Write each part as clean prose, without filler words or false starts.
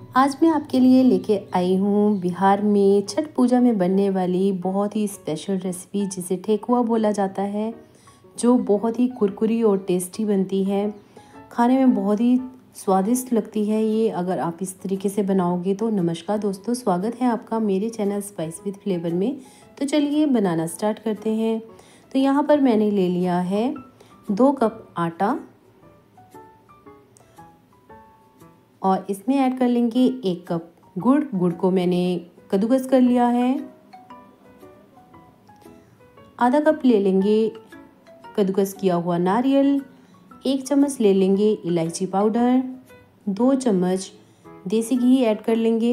आज मैं आपके लिए लेके आई हूँ बिहार में छठ पूजा में बनने वाली बहुत ही स्पेशल रेसिपी जिसे ठेकुआ बोला जाता है, जो बहुत ही कुरकुरी और टेस्टी बनती है। खाने में बहुत ही स्वादिष्ट लगती है ये, अगर आप इस तरीके से बनाओगे तो। नमस्कार दोस्तों, स्वागत है आपका मेरे चैनल स्पाइस विद फ्लेवर में। तो चलिए बनाना स्टार्ट करते हैं। तो यहाँ पर मैंने ले लिया है 2 कप आटा और इसमें ऐड कर लेंगे 1 कप गुड़। गुड़ को मैंने कद्दूकस कर लिया है। आधा कप ले लेंगे कद्दूकस किया हुआ नारियल। 1 चम्मच ले लेंगे इलायची पाउडर। 2 चम्मच देसी घी ऐड कर लेंगे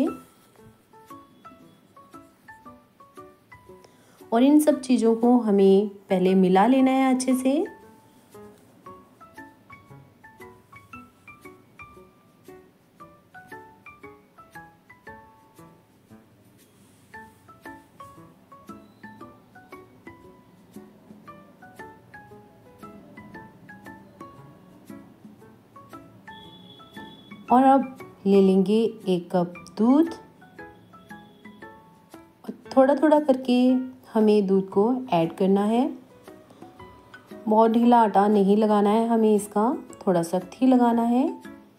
और इन सब चीज़ों को हमें पहले मिला लेना है अच्छे से। और अब ले लेंगे 1 कप दूध और थोड़ा थोड़ा करके हमें दूध को ऐड करना है। बहुत ढीला आटा नहीं लगाना है हमें, इसका थोड़ा सख्त ही लगाना है।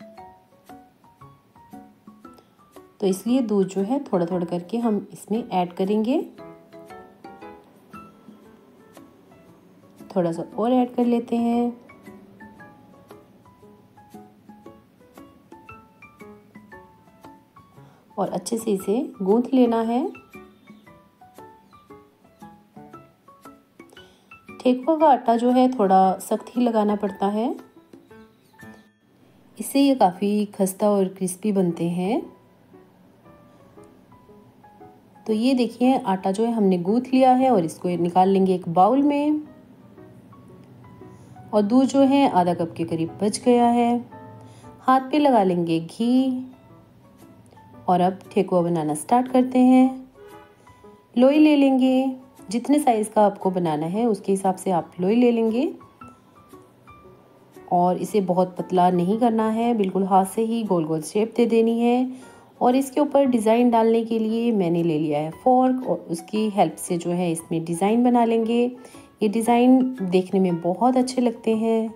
तो इसलिए दूध जो है थोड़ा थोड़ा करके हम इसमें ऐड करेंगे। थोड़ा सा और ऐड कर लेते हैं। और अच्छे से इसे गूंथ लेना है। ठेकुआ का आटा जो है थोड़ा सख्त ही लगाना पड़ता है, इससे ये काफ़ी खस्ता और क्रिस्पी बनते हैं। तो ये देखिए आटा जो है हमने गूंथ लिया है और इसको निकाल लेंगे एक बाउल में। और दूध जो है आधा कप के करीब बच गया है। हाथ पे लगा लेंगे घी और अब ठेकुआ बनाना स्टार्ट करते हैं। लोई ले लेंगे, जितने साइज़ का आपको बनाना है उसके हिसाब से आप लोई ले लेंगे। और इसे बहुत पतला नहीं करना है, बिल्कुल हाथ से ही गोल गोल शेप दे देनी है। और इसके ऊपर डिज़ाइन डालने के लिए मैंने ले लिया है फॉर्क और उसकी हेल्प से जो है इसमें डिज़ाइन बना लेंगे। ये डिज़ाइन देखने में बहुत अच्छे लगते हैं।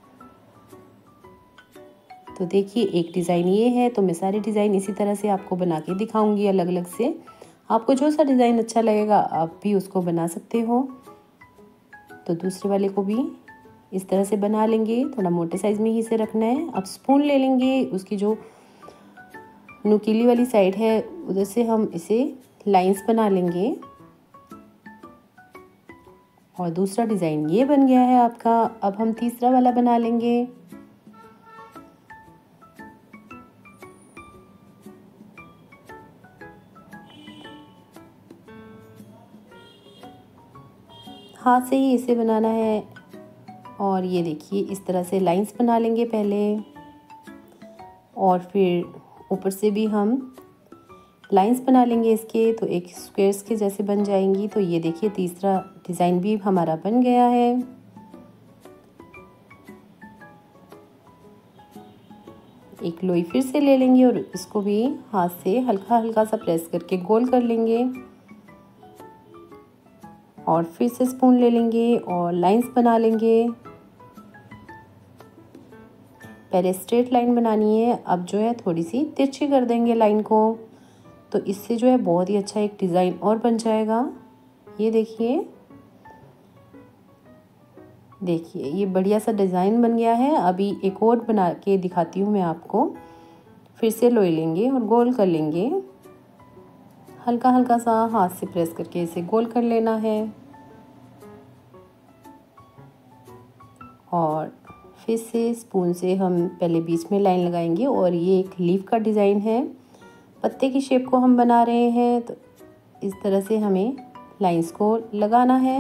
तो देखिए एक डिज़ाइन ये है, तो मैं सारे डिज़ाइन इसी तरह से आपको बना के दिखाऊंगी अलग अलग से। आपको जो सा डिज़ाइन अच्छा लगेगा आप भी उसको बना सकते हो। तो दूसरे वाले को भी इस तरह से बना लेंगे, थोड़ा मोटे साइज़ में ही इसे रखना है। अब स्पून ले लेंगे, उसकी जो नुकीली वाली साइड है उधर से हम इसे लाइंस बना लेंगे। और दूसरा डिज़ाइन ये बन गया है आपका। अब हम तीसरा वाला बना लेंगे। हाथ से ही इसे बनाना है। और ये देखिए इस तरह से लाइंस बना लेंगे पहले, और फिर ऊपर से भी हम लाइंस बना लेंगे इसके, तो एक स्क्वायर्स के जैसे बन जाएंगी। तो ये देखिए तीसरा डिज़ाइन भी हमारा बन गया है। एक लोई फिर से ले लेंगे और इसको भी हाथ से हल्का हल्का सा प्रेस करके गोल कर लेंगे। और फिर से स्पून ले लेंगे और लाइंस बना लेंगे। पहले स्ट्रेट लाइन बनानी है, अब जो है थोड़ी सी तिरछी कर देंगे लाइन को। तो इससे जो है बहुत ही अच्छा एक डिज़ाइन और बन जाएगा। ये देखिए देखिए ये बढ़िया सा डिज़ाइन बन गया है। अभी एक और बना के दिखाती हूँ मैं आपको। फिर से लोई लेंगे और गोल कर लेंगे। हल्का हल्का सा हाथ से प्रेस करके इसे गोल कर लेना है। और फिर से स्पून से हम पहले बीच में लाइन लगाएंगे। और ये एक लीफ का डिज़ाइन है, पत्ते की शेप को हम बना रहे हैं। तो इस तरह से हमें लाइंस को लगाना है।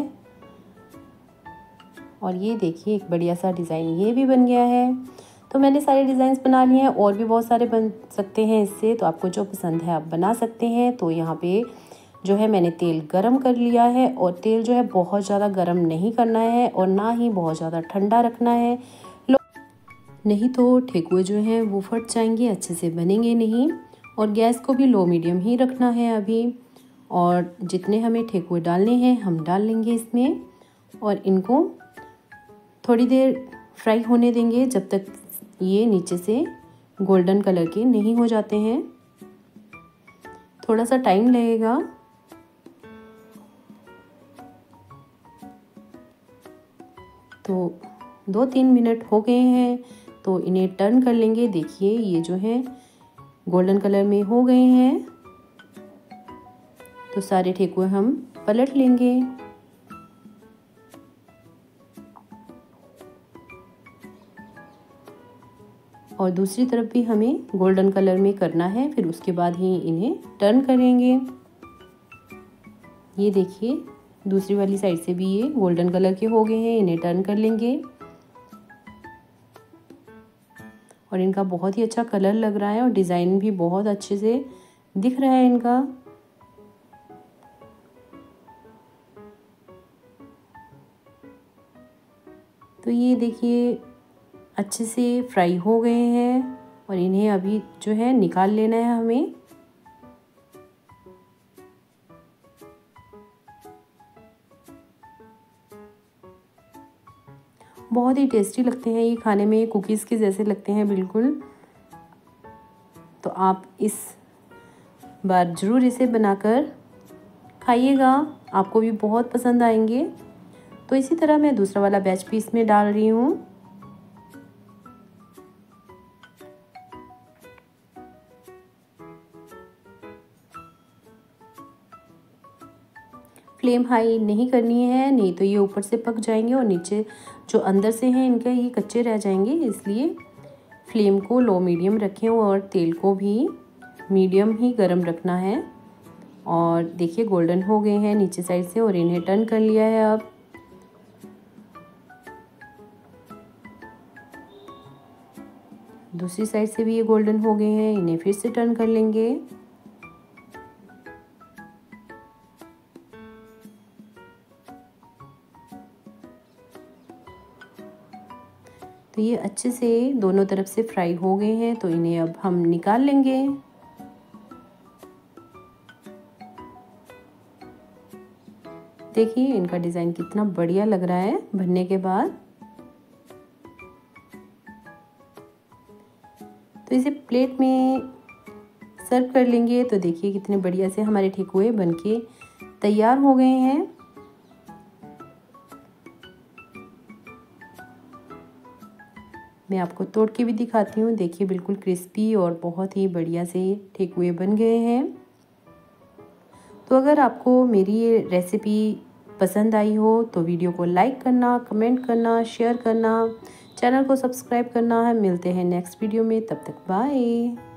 और ये देखिए एक बढ़िया सा डिज़ाइन ये भी बन गया है। तो मैंने सारे डिज़ाइंस बना लिए हैं, और भी बहुत सारे बन सकते हैं इससे। तो आपको जो पसंद है आप बना सकते हैं। तो यहाँ पे जो है मैंने तेल गरम कर लिया है, और तेल जो है बहुत ज़्यादा गरम नहीं करना है और ना ही बहुत ज़्यादा ठंडा रखना है, नहीं तो ठेकुए जो हैं वो फट जाएंगे, अच्छे से बनेंगे नहीं। और गैस को भी लो मीडियम ही रखना है अभी। और जितने हमें ठेकुए डालने हैं हम डाल लेंगे इसमें, और इनको थोड़ी देर फ्राई होने देंगे जब तक ये नीचे से गोल्डन कलर के नहीं हो जाते हैं। थोड़ा सा टाइम लगेगा। तो 2-3 मिनट हो गए हैं, तो इन्हें टर्न कर लेंगे। देखिए ये जो है गोल्डन कलर में हो गए हैं। तो सारे ठेकुए हम पलट लेंगे। और दूसरी तरफ भी हमें गोल्डन कलर में करना है, फिर उसके बाद ही इन्हें टर्न करेंगे। ये देखिए दूसरी वाली साइड से भी ये गोल्डन कलर के हो गए हैं, इन्हें टर्न कर लेंगे। और इनका बहुत ही अच्छा कलर लग रहा है और डिज़ाइन भी बहुत अच्छे से दिख रहा है इनका। तो ये देखिए अच्छे से फ्राई हो गए हैं और इन्हें अभी जो है निकाल लेना है हमें। बहुत ही टेस्टी लगते हैं ये खाने में, कुकीज़ के जैसे लगते हैं बिल्कुल। तो आप इस बार ज़रूर इसे बनाकर खाइएगा, आपको भी बहुत पसंद आएंगे। तो इसी तरह मैं दूसरा वाला बैच भी इसमें डाल रही हूँ। फ्लेम हाई नहीं करनी है, नहीं तो ये ऊपर से पक जाएंगे और नीचे जो अंदर से हैं इनके ये कच्चे रह जाएंगे। इसलिए फ्लेम को लो मीडियम रखें और तेल को भी मीडियम ही गरम रखना है। और देखिए गोल्डन हो गए हैं नीचे साइड से और इन्हें टर्न कर लिया है। अब दूसरी साइड से भी ये गोल्डन हो गए हैं, इन्हें फिर से टर्न कर लेंगे। तो ये अच्छे से दोनों तरफ से फ्राई हो गए हैं, तो इन्हें अब हम निकाल लेंगे। देखिए इनका डिज़ाइन कितना बढ़िया लग रहा है बनने के बाद। तो इसे प्लेट में सर्व कर लेंगे। तो देखिए कितने बढ़िया से हमारे ठेकुए बनके तैयार हो गए हैं। मैं आपको तोड़ के भी दिखाती हूँ। देखिए बिल्कुल क्रिस्पी और बहुत ही बढ़िया से ठेकुए बन गए हैं। तो अगर आपको मेरी ये रेसिपी पसंद आई हो तो वीडियो को लाइक करना, कमेंट करना, शेयर करना, चैनल को सब्सक्राइब करना है। मिलते हैं नेक्स्ट वीडियो में, तब तक बाय।